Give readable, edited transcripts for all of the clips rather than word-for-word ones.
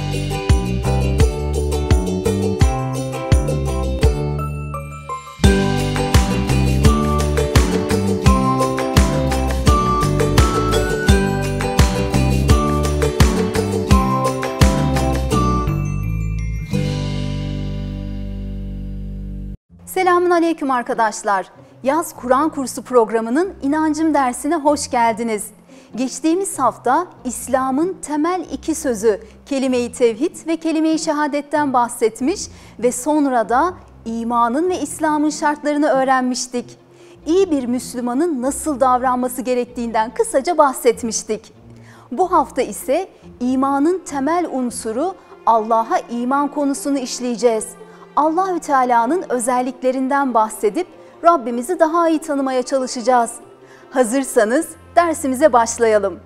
Selamünaleyküm arkadaşlar. Yaz Kur'an kursu programının inancım dersine hoş geldiniz. Geçtiğimiz hafta İslam'ın temel iki sözü kelime-i tevhid ve kelime-i şehadetten bahsetmiş ve sonra da imanın ve İslam'ın şartlarını öğrenmiştik. İyi bir Müslümanın nasıl davranması gerektiğinden kısaca bahsetmiştik. Bu hafta ise imanın temel unsuru Allah'a iman konusunu işleyeceğiz. Allahü Teala'nın özelliklerinden bahsedip Rabbimizi daha iyi tanımaya çalışacağız. Hazırsanız dersimize başlayalım.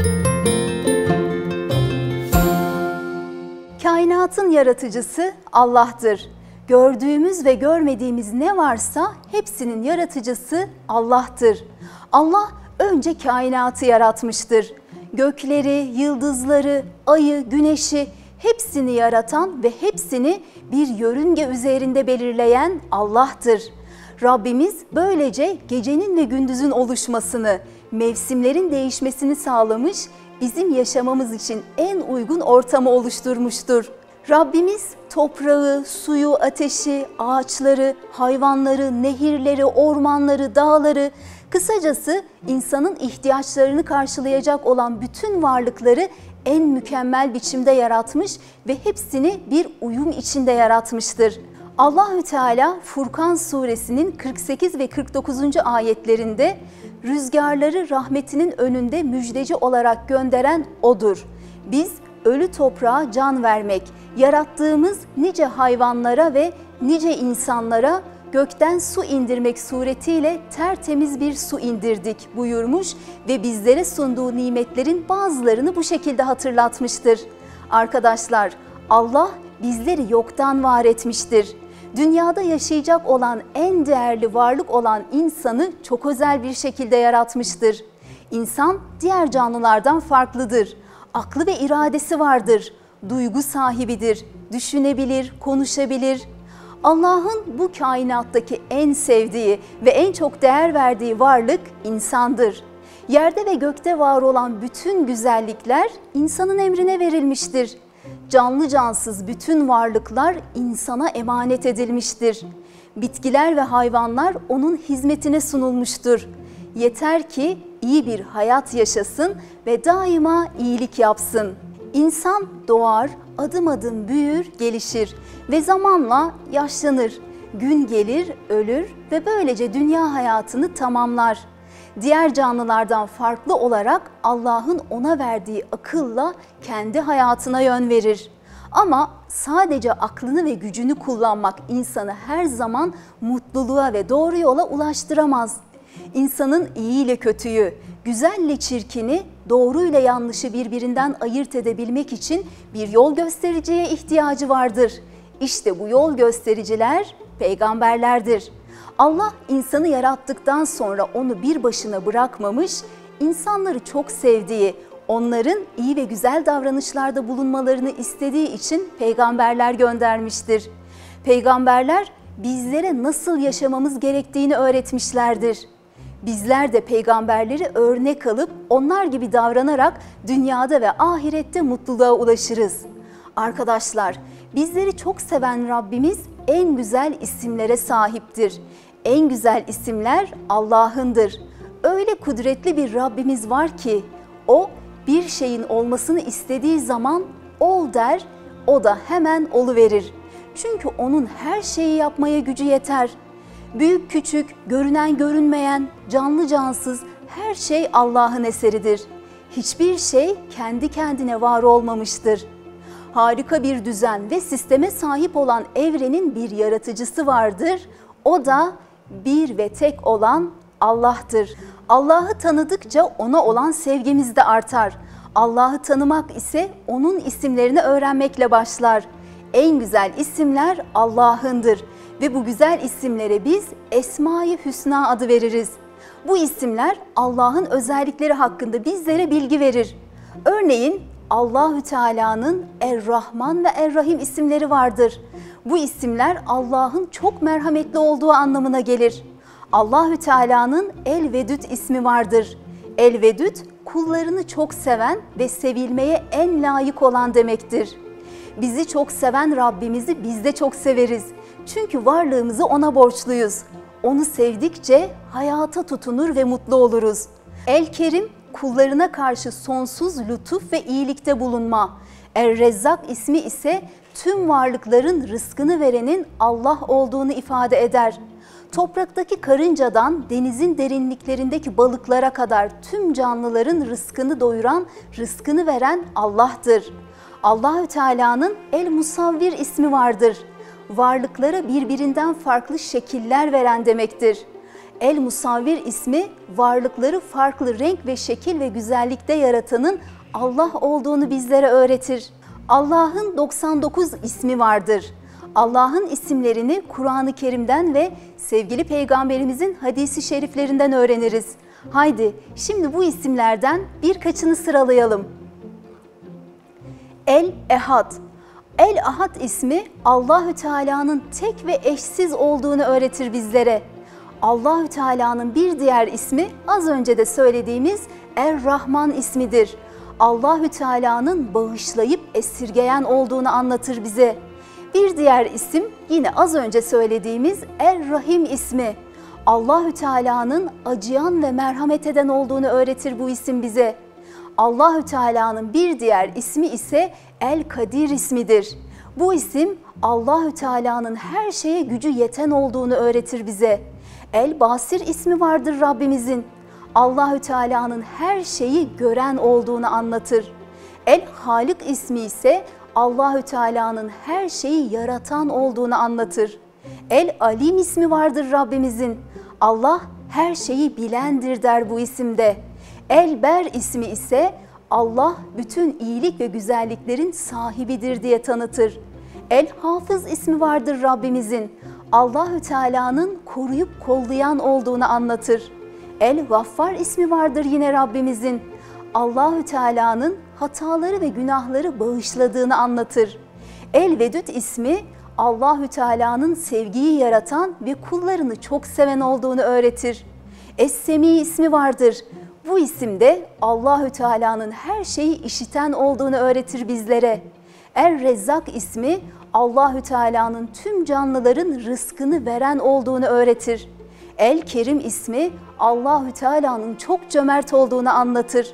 Kainatın yaratıcısı Allah'tır. Gördüğümüz ve görmediğimiz ne varsa hepsinin yaratıcısı Allah'tır. Allah önce kainatı yaratmıştır. Gökleri, yıldızları, ayı, güneşi hepsini yaratan ve hepsini bir yörünge üzerinde belirleyen Allah'tır. Rabbimiz böylece gecenin ve gündüzün oluşmasını, mevsimlerin değişmesini sağlamış, bizim yaşamamız için en uygun ortamı oluşturmuştur. Rabbimiz toprağı, suyu, ateşi, ağaçları, hayvanları, nehirleri, ormanları, dağları, kısacası insanın ihtiyaçlarını karşılayacak olan bütün varlıkları en mükemmel biçimde yaratmış ve hepsini bir uyum içinde yaratmıştır. Allahü Teala Furkan suresinin 48 ve 49. ayetlerinde rüzgarları rahmetinin önünde müjdeci olarak gönderen O'dur. Biz ölü toprağa can vermek, yarattığımız nice hayvanlara ve nice insanlara gökten su indirmek suretiyle tertemiz bir su indirdik buyurmuş ve bizlere sunduğu nimetlerin bazılarını bu şekilde hatırlatmıştır. Arkadaşlar, Allah bizleri yoktan var etmiştir. Dünyada yaşayacak olan en değerli varlık olan insanı çok özel bir şekilde yaratmıştır. İnsan diğer canlılardan farklıdır. Aklı ve iradesi vardır. Duygu sahibidir. Düşünebilir, konuşabilir. Allah'ın bu kainattaki en sevdiği ve en çok değer verdiği varlık insandır. Yerde ve gökte var olan bütün güzellikler insanın emrine verilmiştir. Canlı cansız bütün varlıklar insana emanet edilmiştir. Bitkiler ve hayvanlar onun hizmetine sunulmuştur. Yeter ki iyi bir hayat yaşasın ve daima iyilik yapsın. İnsan doğar, adım adım büyür, gelişir ve zamanla yaşlanır. Gün gelir, ölür ve böylece dünya hayatını tamamlar. Diğer canlılardan farklı olarak Allah'ın ona verdiği akılla kendi hayatına yön verir. Ama sadece aklını ve gücünü kullanmak insanı her zaman mutluluğa ve doğru yola ulaştıramaz. İnsanın iyi ile kötüyü, güzel ile çirkini, doğru ile yanlışı birbirinden ayırt edebilmek için bir yol göstericiye ihtiyacı vardır. İşte bu yol göstericiler peygamberlerdir. Allah insanı yarattıktan sonra onu bir başına bırakmamış, insanları çok sevdiği, onların iyi ve güzel davranışlarda bulunmalarını istediği için peygamberler göndermiştir. Peygamberler bizlere nasıl yaşamamız gerektiğini öğretmişlerdir. Bizler de peygamberleri örnek alıp onlar gibi davranarak dünyada ve ahirette mutluluğa ulaşırız. Arkadaşlar, bizleri çok seven Rabbimiz en güzel isimlere sahiptir. En güzel isimler Allah'ındır. Öyle kudretli bir Rabbimiz var ki O bir şeyin olmasını istediği zaman ol der, o da hemen oluverir. Çünkü onun her şeyi yapmaya gücü yeter. Büyük küçük, görünen görünmeyen, canlı cansız her şey Allah'ın eseridir. Hiçbir şey kendi kendine var olmamıştır. Harika bir düzen ve sisteme sahip olan evrenin bir yaratıcısı vardır. O da bir ve tek olan Allah'tır. Allah'ı tanıdıkça ona olan sevgimiz de artar. Allah'ı tanımak ise onun isimlerini öğrenmekle başlar. En güzel isimler Allah'ındır ve bu güzel isimlere biz Esma-i Hüsna adı veririz. Bu isimler Allah'ın özellikleri hakkında bizlere bilgi verir. Örneğin Allahü Teala'nın Er-Rahman ve Er-Rahim isimleri vardır. Bu isimler Allah'ın çok merhametli olduğu anlamına gelir. Allahü Teala'nın El-Vedüd ismi vardır. El-Vedüd, kullarını çok seven ve sevilmeye en layık olan demektir. Bizi çok seven Rabbimizi biz de çok severiz. Çünkü varlığımızı ona borçluyuz. Onu sevdikçe hayata tutunur ve mutlu oluruz. El-Kerim, kullarına karşı sonsuz lütuf ve iyilikte bulunma. Er-Rezzak ismi ise tüm varlıkların rızkını verenin Allah olduğunu ifade eder. Topraktaki karıncadan denizin derinliklerindeki balıklara kadar tüm canlıların rızkını doyuran, rızkını veren Allah'tır. Allahü Teala'nın El-Musavvir ismi vardır. Varlıklara birbirinden farklı şekiller veren demektir. El-Musavvir ismi varlıkları farklı renk ve şekil ve güzellikte yaratanın Allah olduğunu bizlere öğretir. Allah'ın 99 ismi vardır. Allah'ın isimlerini Kur'an-ı Kerim'den ve sevgili Peygamberimizin hadisi şeriflerinden öğreniriz. Haydi şimdi bu isimlerden birkaçını sıralayalım. El-Ehad. El-Ahad ismi Allahü Teala'nın tek ve eşsiz olduğunu öğretir bizlere. Allahü Teala'nın bir diğer ismi az önce de söylediğimiz Er-Rahman ismidir. Allahü Teala'nın bağışlayıp esirgeyen olduğunu anlatır bize. Bir diğer isim yine az önce söylediğimiz Er-Rahim ismi. Allahü Teala'nın acıyan ve merhamet eden olduğunu öğretir bu isim bize. Allahü Teala'nın bir diğer ismi ise El-Kadir ismidir. Bu isim Allahü Teala'nın her şeye gücü yeten olduğunu öğretir bize. El-Basir ismi vardır Rabbimizin. Allahü Teala'nın her şeyi gören olduğunu anlatır. El-Halik ismi ise Allahü Teala'nın her şeyi yaratan olduğunu anlatır. El-Alim ismi vardır Rabbimizin. Allah her şeyi bilendir der bu isimde. El-Ber ismi ise Allah bütün iyilik ve güzelliklerin sahibidir diye tanıtır. El-Hafız ismi vardır Rabbimizin. Allahü Teala'nın koruyup kollayan olduğunu anlatır. El-Gaffar ismi vardır yine Rabbimizin. Allahü Teala'nın hataları ve günahları bağışladığını anlatır. El-Vedüd ismi Allahü Teala'nın sevgiyi yaratan ve kullarını çok seven olduğunu öğretir. Es-Semi ismi vardır. Bu isimde Allahü Teala'nın her şeyi işiten olduğunu öğretir bizlere. Er-Rezzak ismi Allahü Teala'nın tüm canlıların rızkını veren olduğunu öğretir. El-Kerim ismi Allahü Teala'nın çok cömert olduğunu anlatır.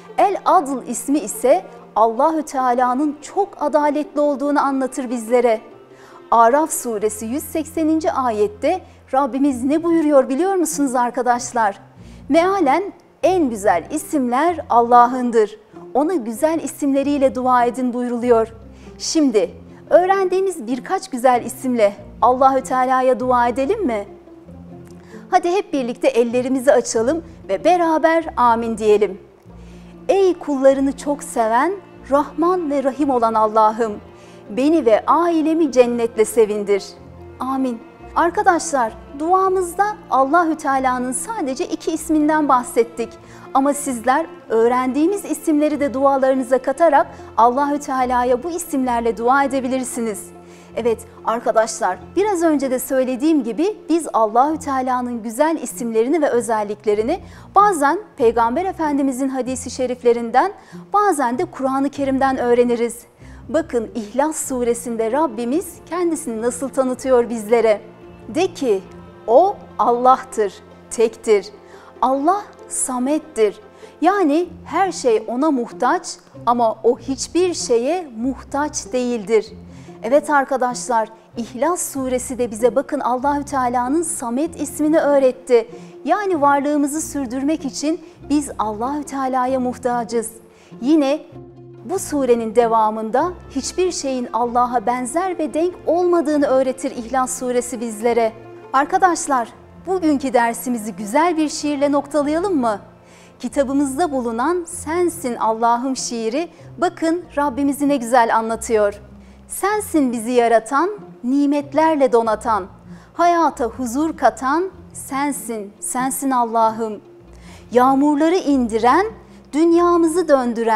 El-Adl ismi ise Allahü Teala'nın çok adaletli olduğunu anlatır bizlere. Araf suresi 180. ayette Rabbimiz ne buyuruyor biliyor musunuz arkadaşlar? Mealen en güzel isimler Allah'ındır. Ona güzel isimleriyle dua edin buyruluyor. Şimdi öğrendiğimiz birkaç güzel isimle Allahü Teala'ya dua edelim mi? Hadi hep birlikte ellerimizi açalım ve beraber amin diyelim. Ey kullarını çok seven, Rahman ve Rahim olan Allah'ım, beni ve ailemi cennetle sevindir. Amin. Arkadaşlar, duamızda Allahü Teala'nın sadece 2 isminden bahsettik. Ama sizler öğrendiğimiz isimleri de dualarınıza katarak Allahü Teala'ya bu isimlerle dua edebilirsiniz. Evet arkadaşlar, biraz önce de söylediğim gibi biz Allahü Teala'nın güzel isimlerini ve özelliklerini bazen Peygamber Efendimizin hadisi şeriflerinden, bazen de Kur'an-ı Kerim'den öğreniriz. Bakın İhlas suresinde Rabbimiz kendisini nasıl tanıtıyor bizlere. De ki, o Allah'tır, tektir. Allah samettir. Yani her şey ona muhtaç ama o hiçbir şeye muhtaç değildir. Evet arkadaşlar, İhlas suresi de bize bakın Allahü Teala'nın Samet ismini öğretti. Yani varlığımızı sürdürmek için biz Allahü Teala'ya muhtacız. Yine bu surenin devamında hiçbir şeyin Allah'a benzer ve denk olmadığını öğretir İhlas suresi bizlere. Arkadaşlar, bugünkü dersimizi güzel bir şiirle noktalayalım mı? Kitabımızda bulunan Sensin Allah'ım şiiri bakın Rabbimizi ne güzel anlatıyor. Sensin bizi yaratan, nimetlerle donatan, hayata huzur katan sensin, sensin Allah'ım. Yağmurları indiren, dünyamızı döndüren,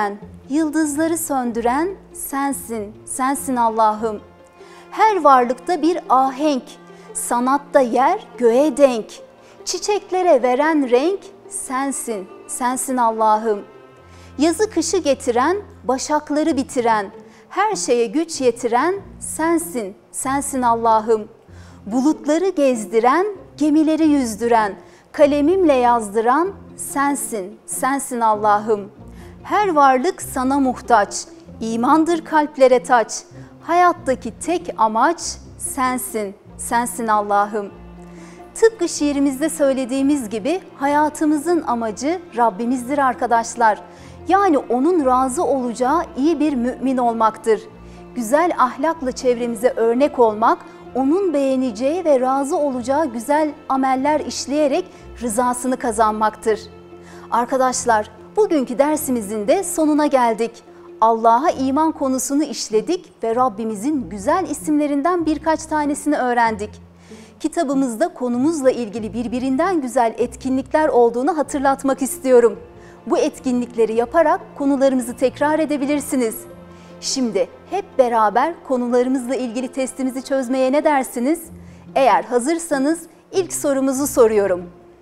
yıldızları söndüren sensin, sensin Allah'ım. Her varlıkta bir ahenk, sanatta yer göğe denk. Çiçeklere veren renk sensin, sensin Allah'ım. Yazı kışı getiren, başakları bitiren, her şeye güç yetiren sensin, sensin Allah'ım. Bulutları gezdiren, gemileri yüzdüren, kalemimle yazdıran sensin, sensin Allah'ım. Her varlık sana muhtaç, imandır kalplere taç. Hayattaki tek amaç sensin, sensin Allah'ım. Tıpkı şiirimizde söylediğimiz gibi hayatımızın amacı Rabbimizdir arkadaşlar. Yani onun razı olacağı iyi bir mümin olmaktır. Güzel ahlakla çevremize örnek olmak, onun beğeneceği ve razı olacağı güzel ameller işleyerek rızasını kazanmaktır. Arkadaşlar, bugünkü dersimizin de sonuna geldik. Allah'a iman konusunu işledik ve Rabbimizin güzel isimlerinden birkaç tanesini öğrendik. Kitabımızda konumuzla ilgili birbirinden güzel etkinlikler olduğunu hatırlatmak istiyorum. Bu etkinlikleri yaparak konularımızı tekrar edebilirsiniz. Şimdi hep beraber konularımızla ilgili testimizi çözmeye ne dersiniz? Eğer hazırsanız ilk sorumuzu soruyorum.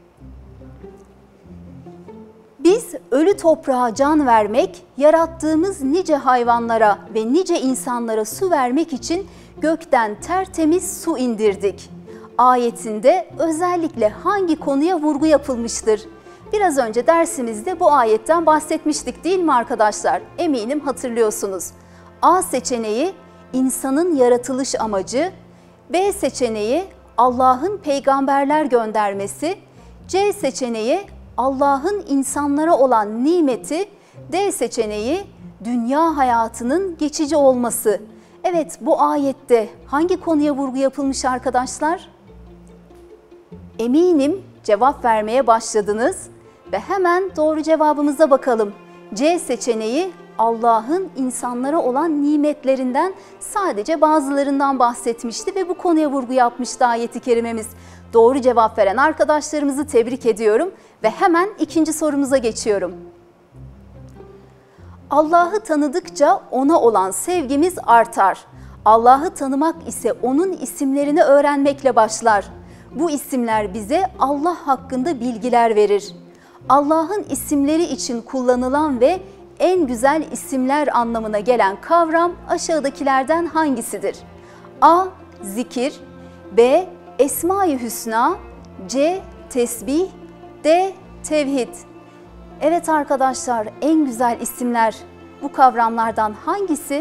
Biz ölü toprağa can vermek, yarattığımız nice hayvanlara ve nice insanlara su vermek için gökten tertemiz su indirdik. Ayetinde özellikle hangi konuya vurgu yapılmıştır? Biraz önce dersimizde bu ayetten bahsetmiştik değil mi arkadaşlar? Eminim hatırlıyorsunuz. A seçeneği insanın yaratılış amacı, B seçeneği Allah'ın peygamberler göndermesi, C seçeneği Allah'ın insanlara olan nimeti, D seçeneği dünya hayatının geçici olması. Evet, bu ayette hangi konuya vurgu yapılmış arkadaşlar? Eminim cevap vermeye başladınız ve hemen doğru cevabımıza bakalım. C seçeneği Allah'ın insanlara olan nimetlerinden sadece bazılarından bahsetmişti ve bu konuya vurgu yapmıştı ayet-i kerimemiz. Doğru cevap veren arkadaşlarımızı tebrik ediyorum ve hemen ikinci sorumuza geçiyorum. Allah'ı tanıdıkça ona olan sevgimiz artar. Allah'ı tanımak ise onun isimlerini öğrenmekle başlar. Bu isimler bize Allah hakkında bilgiler verir. Allah'ın isimleri için kullanılan ve en güzel isimler anlamına gelen kavram aşağıdakilerden hangisidir? A. Zikir, B. Esma-i Hüsna, C. Tesbih, D. Tevhid. Evet arkadaşlar, en güzel isimler bu kavramlardan hangisi?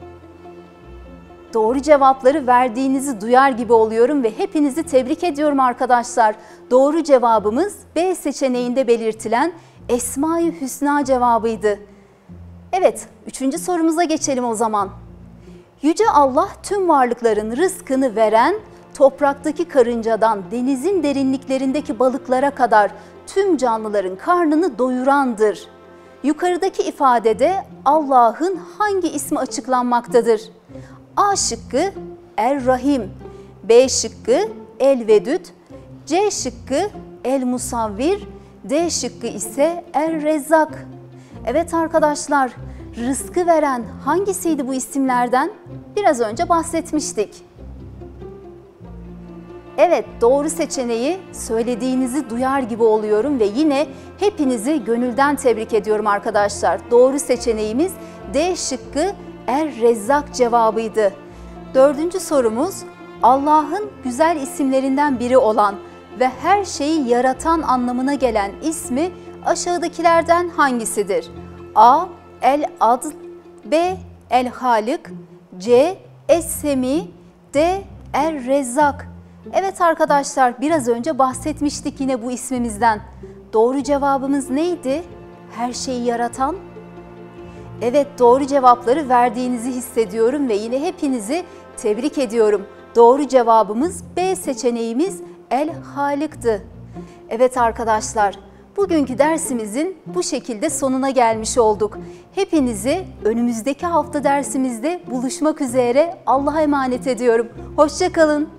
Doğru cevapları verdiğinizi duyar gibi oluyorum ve hepinizi tebrik ediyorum arkadaşlar. Doğru cevabımız B seçeneğinde belirtilen Esma-i Hüsna cevabıydı. Evet, üçüncü sorumuza geçelim o zaman. Yüce Allah tüm varlıkların rızkını veren, topraktaki karıncadan denizin derinliklerindeki balıklara kadar tüm canlıların karnını doyurandır. Yukarıdaki ifadede Allah'ın hangi ismi açıklanmaktadır? A şıkkı Er-Rahim, B şıkkı El-Vedud, C şıkkı El-Musavvir, D şıkkı ise Er-Rezzak. Evet arkadaşlar, rızkı veren hangisiydi bu isimlerden? Biraz önce bahsetmiştik. Evet, doğru seçeneği söylediğinizi duyar gibi oluyorum ve yine hepinizi gönülden tebrik ediyorum arkadaşlar. Doğru seçeneğimiz D şıkkı Er-Rezzak cevabıydı. Dördüncü sorumuz, Allah'ın güzel isimlerinden biri olan ve her şeyi yaratan anlamına gelen ismi aşağıdakilerden hangisidir? A. El-Adl, B. El-Halik, C. Es-Semi, D. Er-Rezzak. Evet arkadaşlar, biraz önce bahsetmiştik yine bu ismimizden. Doğru cevabımız neydi? Her şeyi yaratan. Evet, doğru cevapları verdiğinizi hissediyorum ve yine hepinizi tebrik ediyorum. Doğru cevabımız B seçeneğimiz El-Halik'ti. Evet arkadaşlar, bugünkü dersimizin bu şekilde sonuna gelmiş olduk. Hepinizi önümüzdeki hafta dersimizde buluşmak üzere Allah'a emanet ediyorum. Hoşça kalın.